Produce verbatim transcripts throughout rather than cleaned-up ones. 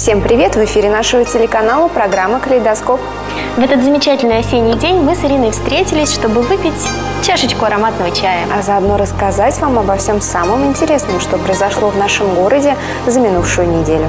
Всем привет! В эфире нашего телеканала программа «Калейдоскоп». В этот замечательный осенний день мы с Ириной встретились, чтобы выпить чашечку ароматного чая. А заодно рассказать вам обо всем самом интересном, что произошло в нашем городе за минувшую неделю.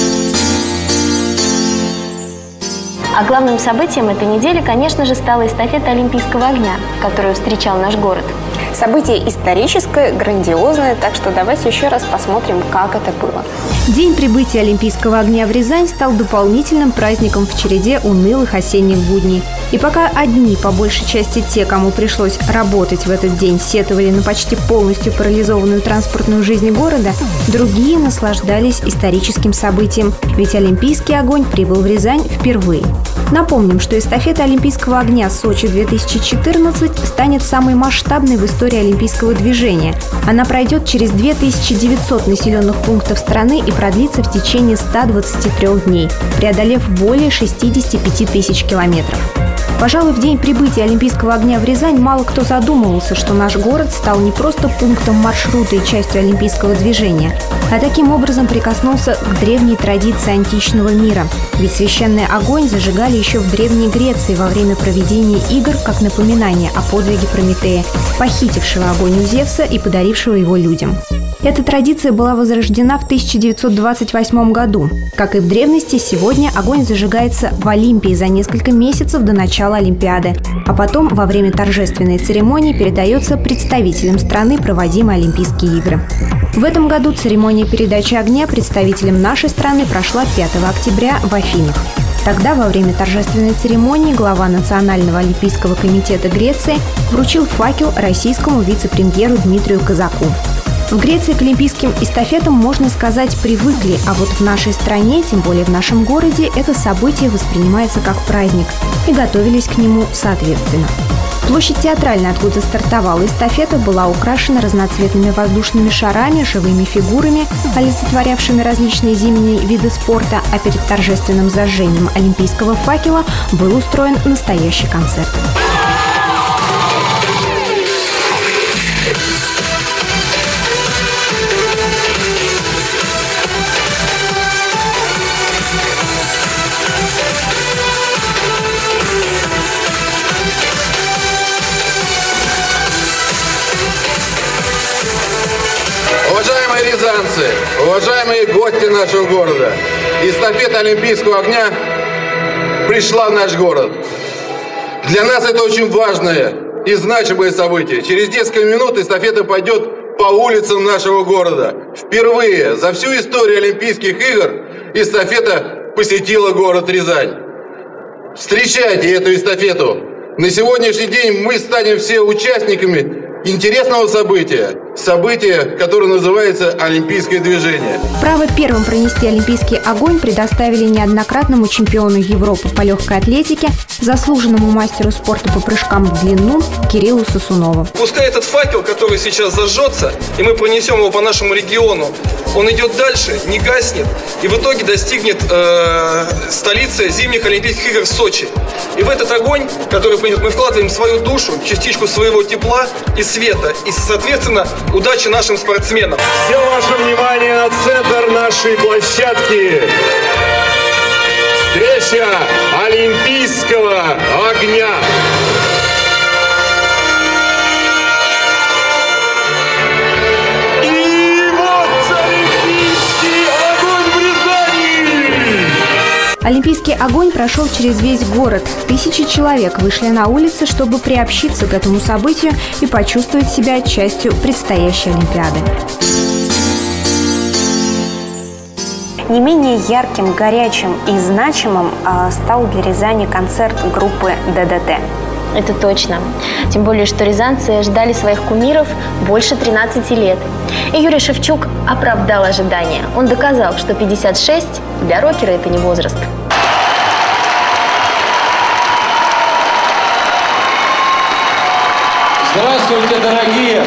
А главным событием этой недели, конечно же, стала эстафета Олимпийского огня, которую встречал наш город. Событие историческое, грандиозное, так что давайте еще раз посмотрим, как это было. День прибытия Олимпийского огня в Рязань стал дополнительным праздником в череде унылых осенних будней. И пока одни, по большей части те, кому пришлось работать в этот день, сетовали на почти полностью парализованную транспортную жизнь города, другие наслаждались историческим событием, ведь Олимпийский огонь прибыл в Рязань впервые. Напомним, что эстафета Олимпийского огня Сочи-две тысячи четырнадцать станет самой масштабной в истории олимпийского движения. Она пройдет через две тысячи девятьсот населенных пунктов страны и продлится в течение ста двадцати трёх дней, преодолев более шестидесяти пяти тысяч километров. Пожалуй, в день прибытия Олимпийского огня в Рязань мало кто задумывался, что наш город стал не просто пунктом маршрута и частью олимпийского движения, а таким образом прикоснулся к древней традиции античного мира. Ведь священный огонь зажигали еще в Древней Греции во время проведения игр как напоминание о подвиге Прометея, похитившего огонь у Зевса и подарившего его людям. Эта традиция была возрождена в тысяча девятьсот двадцать восьмом году. Как и в древности, сегодня огонь зажигается в Олимпии за несколько месяцев до начала Олимпиады, а потом во время торжественной церемонии передается представителям страны, проводимой Олимпийские игры. В этом году церемония передачи огня представителям нашей страны прошла пятого октября в Афинах. Тогда, во время торжественной церемонии, глава Национального олимпийского комитета Греции вручил факел российскому вице-премьеру Дмитрию Казаку. В Греции к олимпийским эстафетам, можно сказать, привыкли, а вот в нашей стране, тем более в нашем городе, это событие воспринимается как праздник, и готовились к нему соответственно. Площадь Театральная, откуда стартовала эстафета, была украшена разноцветными воздушными шарами, живыми фигурами, олицетворявшими различные зимние виды спорта, а перед торжественным зажжением олимпийского факела был устроен настоящий концерт. Уважаемые рязанцы, уважаемые гости нашего города, эстафета Олимпийского огня пришла в наш город. Для нас это очень важное и значимое событие. Через несколько минут эстафета пойдет по улицам нашего города. Впервые за всю историю Олимпийских игр эстафета посетила город Рязань. Встречайте эту эстафету. На сегодняшний день мы станем все участниками интересного события, события, которое называется Олимпийское движение. Право первым пронести олимпийский огонь предоставили неоднократному чемпиону Европы по легкой атлетике, заслуженному мастеру спорта по прыжкам в длину Кириллу Сосунову. Пускай этот факел, который сейчас зажжется, и мы пронесем его по нашему региону, он идет дальше, не гаснет, и в итоге достигнет э, столицы зимних Олимпийских игр в Сочи. И в этот огонь, который пойдет, мы вкладываем свою душу, частичку своего тепла и света, и, соответственно, удачи нашим спортсменам. Все ваше внимание на центр нашей площадки. Встреча Олимпийского огня. Олимпийский огонь прошел через весь город. Тысячи человек вышли на улицы, чтобы приобщиться к этому событию и почувствовать себя частью предстоящей Олимпиады. Не менее ярким, горячим и значимым э, стал для Рязани концерт группы ДДТ. Это точно. Тем более, что рязанцы ждали своих кумиров больше тринадцати лет. И Юрий Шевчук оправдал ожидания. Он доказал, что пятьдесят шесть для рокера это не возраст. Здравствуйте, дорогие!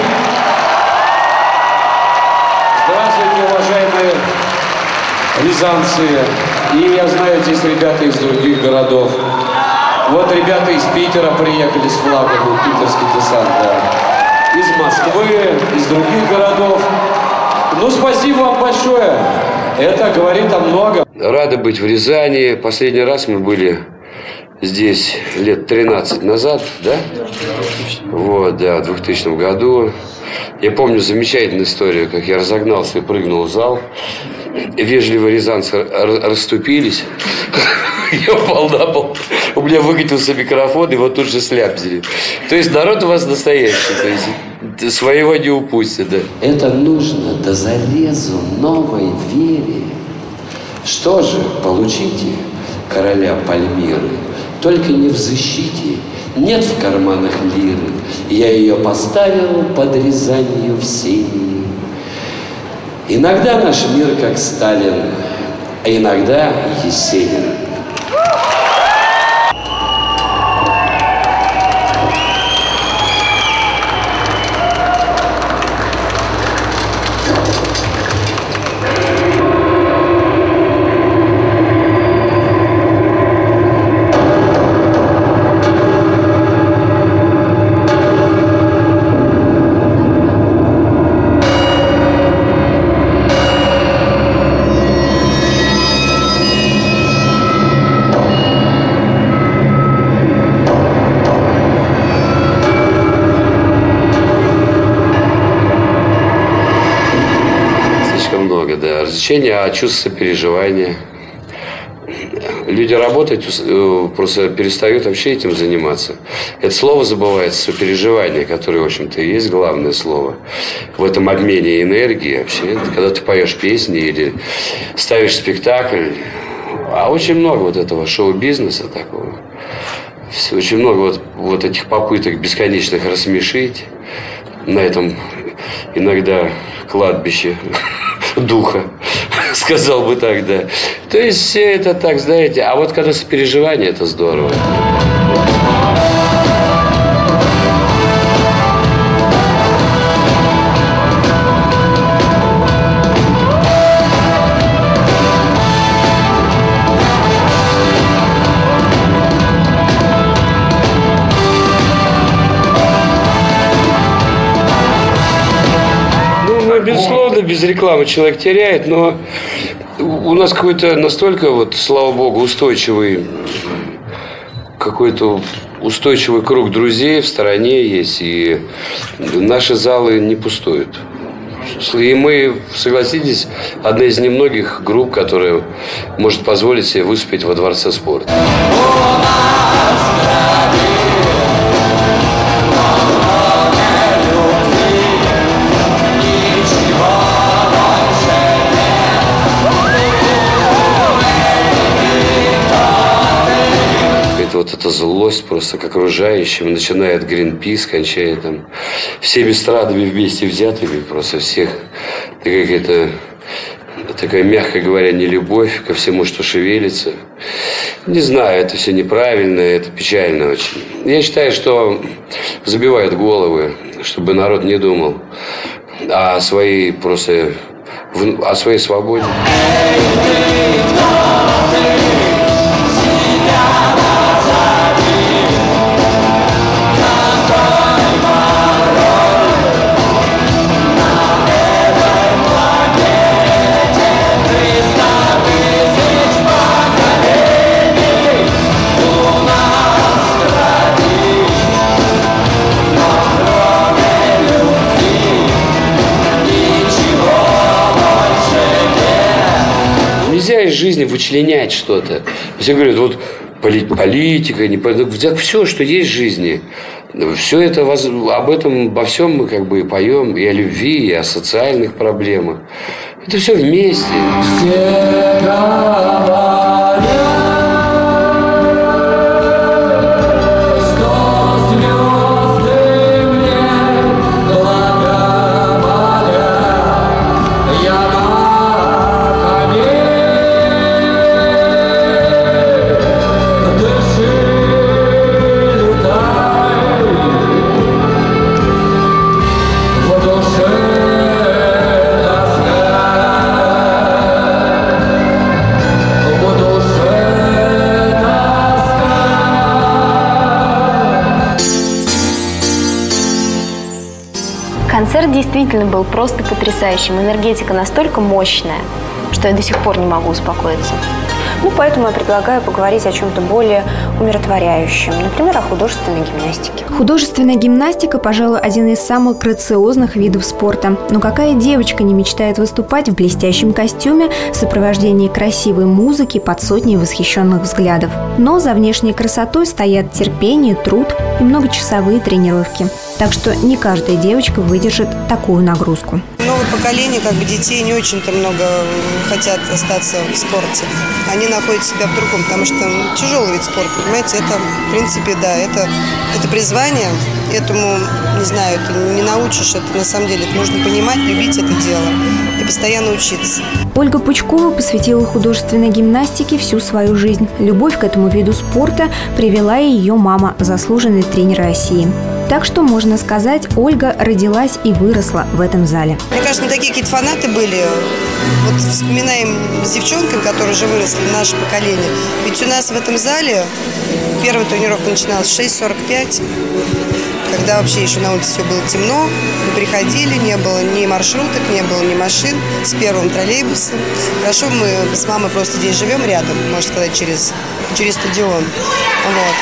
Здравствуйте, уважаемые рязанцы! И я знаю, здесь ребята из других городов. Вот ребята из Питера приехали с флагом, питерский десант, да. Из Москвы, из других городов. Ну, спасибо вам большое. Это говорит о многом. Рады быть в Рязани. Последний раз мы были здесь лет тринадцать назад, да? Вот, да, в двухтысячном году. Я помню замечательную историю, как я разогнался и прыгнул в зал. Вежливо рязанцы расступились. Я упал на пол. У меня выкатился микрофон, и вот тут же сляпзили. То есть народ у вас настоящий. То есть своего не упустит, да. Это нужно до зарезу новой вере. Что же, получите короля Пальмиры, только не в защите, нет в карманах лиры. Я ее поставил под Рязанью в синей. Иногда наш мир как Сталин, а иногда Есенин. Развлечения, а чувство сопереживания. Люди работают, просто перестают вообще этим заниматься. Это слово забывается, сопереживание, которое, в общем-то, и есть главное слово в этом обмене энергии вообще. Когда ты поешь песни или ставишь спектакль. А очень много вот этого шоу-бизнеса такого. Очень много вот, вот этих попыток бесконечных рассмешить на этом иногда кладбище духа, сказал бы так, да. То есть все это так, знаете, а вот когда сопереживание, это здорово. Безусловно, без рекламы человек теряет, но у нас какой-то настолько, вот, слава богу, устойчивый, какой-то устойчивый круг друзей в стороне есть, и наши залы не пустуют. И мы, согласитесь, одна из немногих групп, которая может позволить себе выступить во Дворце спорта. Вот эта злость просто к окружающим, начиная от Greenpeace, кончая там всеми страдами вместе взятыми, просто всех, какая-то такая, мягко говоря, нелюбовь ко всему, что шевелится. Не знаю, это все неправильно, это печально очень. Я считаю, что забивают головы, чтобы народ не думал о своей просто, о своей свободе. Нельзя из жизни вычленять что-то. Все говорят, вот политика, не политика, все, что есть в жизни, все это, об этом, обо всем мы как бы и поем, и о любви, и о социальных проблемах. Это все вместе. Концерт действительно был просто потрясающим. Энергетика настолько мощная. что я до сих пор не могу успокоиться. Ну, поэтому я предлагаю поговорить о чем-то более умиротворяющем, например, о художественной гимнастике. Художественная гимнастика, пожалуй, один из самых грациозных видов спорта. Но какая девочка не мечтает выступать в блестящем костюме в сопровождении красивой музыки под сотней восхищенных взглядов? Но за внешней красотой стоят терпение, труд и многочасовые тренировки. Так что не каждая девочка выдержит такую нагрузку. Новое поколение как бы детей не очень-то много хотят остаться в спорте. Они находят себя в другом, потому что тяжелый вид спорта, понимаете, это, в принципе, да, это, это призвание, этому, не знаю, это не научишь, это на самом деле, это нужно понимать, любить это дело и постоянно учиться. Ольга Пучкова посвятила художественной гимнастике всю свою жизнь. Любовь к этому виду спорта привела и ее мама, заслуженный тренер России. Так что, можно сказать, Ольга родилась и выросла в этом зале. Мне кажется, мы такие какие-то фанаты были. Вот вспоминаем с девчонками, которые уже выросли, наше поколение. Ведь у нас в этом зале первая тренировка начиналась в шесть сорок пять, когда вообще еще на улице все было темно. Мы приходили, не было ни маршруток, не было ни машин, с первым троллейбусом. Хорошо, мы с мамой просто здесь живем рядом, можно сказать, через, через стадион. Вот.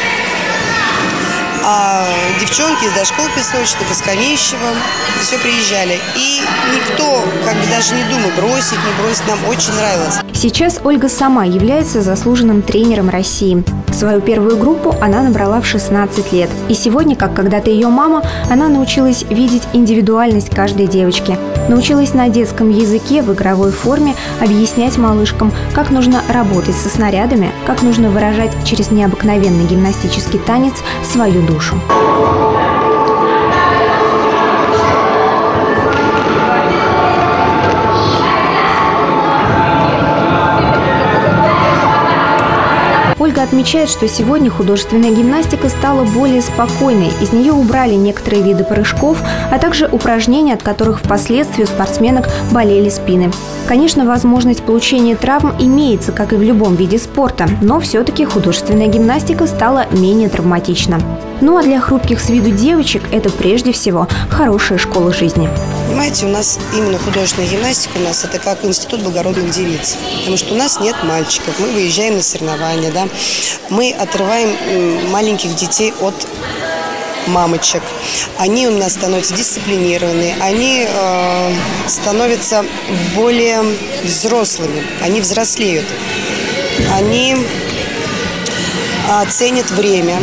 А девчонки из дошкол песочных, из Конищева, все приезжали. И никто как бы даже не думал бросить, не бросить. Нам очень нравилось. Сейчас Ольга сама является заслуженным тренером России. Свою первую группу она набрала в шестнадцать лет. И сегодня, как когда-то ее мама, она научилась видеть индивидуальность каждой девочки. Научилась на детском языке в игровой форме объяснять малышкам, как нужно работать со снарядами, как нужно выражать через необыкновенный гимнастический танец свою душу. Ольга отмечает, что сегодня художественная гимнастика стала более спокойной. Из нее убрали некоторые виды прыжков, а также упражнения, от которых впоследствии у спортсменок болели спины. Конечно, возможность получения травм имеется, как и в любом виде спорта, но все-таки художественная гимнастика стала менее травматична. Ну а для хрупких с виду девочек это прежде всего хорошая школа жизни. Понимаете, у нас именно художественная гимнастика, у нас это как институт благородных девиц. Потому что у нас нет мальчиков, мы выезжаем на соревнования, да, мы отрываем маленьких детей от мамочек. Они у нас становятся дисциплинированные, они э, становятся более взрослыми, они взрослеют, они э, ценят время.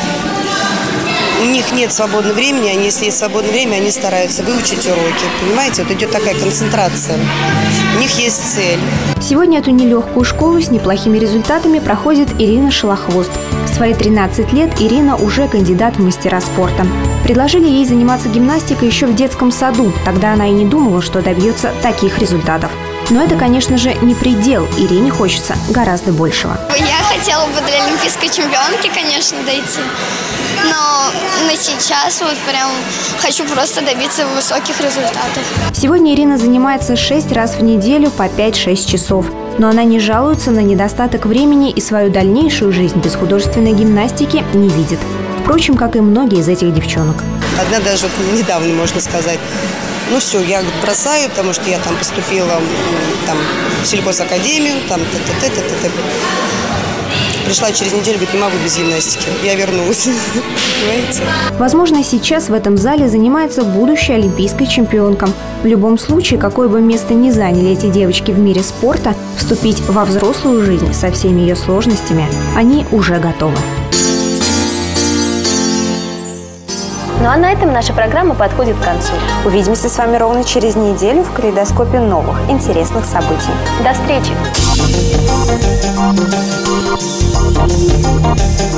У них нет свободного времени, они, если есть свободное время, они стараются выучить уроки. Понимаете, вот идет такая концентрация. У них есть цель. Сегодня эту нелегкую школу с неплохими результатами проходит Ирина Шелохвост. В свои тринадцать лет Ирина уже кандидат в мастера спорта. Предложили ей заниматься гимнастикой еще в детском саду. Тогда она и не думала, что добьется таких результатов. Но это, конечно же, не предел. Ирине хочется гораздо большего. Я хотела бы до олимпийской чемпионки, конечно, дойти. Но на сейчас вот прям хочу просто добиться высоких результатов. Сегодня Ирина занимается шесть раз в неделю по пять-шесть часов. Но она не жалуется на недостаток времени и свою дальнейшую жизнь без художественной гимнастики не видит. Впрочем, как и многие из этих девчонок. Одна даже вот недавно, можно сказать, ну все, я бросаю, потому что я там поступила там, в сельхозакадемию, там т-т-т-т-т-т. Пришла через неделю, говорит, не могу без гимнастики. Я вернулась. Понимаете? Возможно, сейчас в этом зале занимается будущая олимпийская чемпионка. В любом случае, какое бы место ни заняли эти девочки в мире спорта, вступить во взрослую жизнь со всеми ее сложностями они уже готовы. Ну а на этом наша программа подходит к концу. Увидимся с вами ровно через неделю в калейдоскопе новых интересных событий. До встречи!